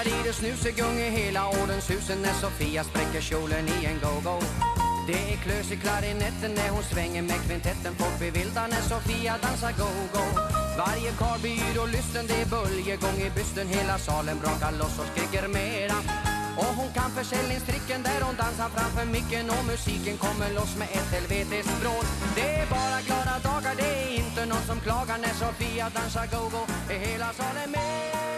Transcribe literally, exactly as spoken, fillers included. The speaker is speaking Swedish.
dansar i det snusegung i hela ordenshusen när Sofia spräcker kjolen i en go-go. Det är klös i klarinetten när hon svänger med kvintetten. Folk blir vilda när Sofia dansar go-go. Varje karl byr och lysten, det är böljegång i bysten. Hela salen brakar loss och skriker mera. Och hon kan försäljningstricken där hon dansar framför micken. Och musiken kommer loss med ett helvetes bråd. Det är bara glada dagar, det är inte någon som klagar när Sofia dansar go-go. Är hela salen med?